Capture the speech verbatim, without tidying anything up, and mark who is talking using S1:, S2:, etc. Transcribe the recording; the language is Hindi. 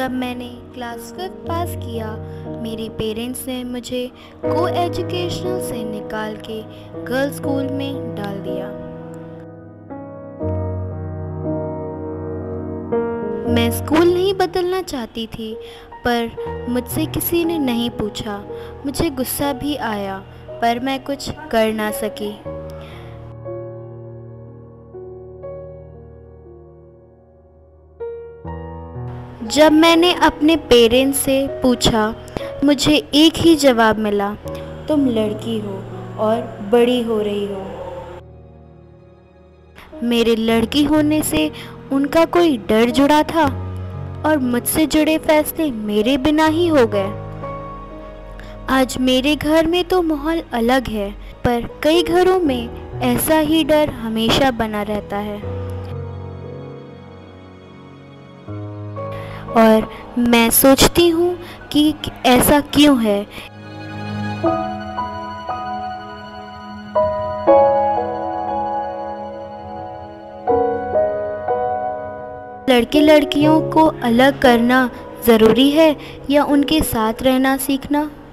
S1: जब मैंने क्लास फिफ्थ पास किया, मेरे पेरेंट्स ने मुझे को एजुकेशनल से निकाल के गर्ल्स स्कूल में डाल दिया। मैं स्कूल नहीं बदलना चाहती थी, पर मुझसे किसी ने नहीं पूछा। मुझे गुस्सा भी आया, पर मैं कुछ कर ना सकी। जब मैंने अपने पेरेंट्स से पूछा, मुझे एक ही जवाब मिला, तुम लड़की हो और बड़ी हो रही हो। मेरे लड़की होने से उनका कोई डर जुड़ा था और मुझसे जुड़े फैसले मेरे बिना ही हो गए। आज मेरे घर में तो माहौल अलग है, पर कई घरों में ऐसा ही डर हमेशा बना रहता है। और मैं सोचती हूँ कि ऐसा क्यों है। लड़के लड़कियों को अलग करना ज़रूरी है या उनके साथ रहना सीखना?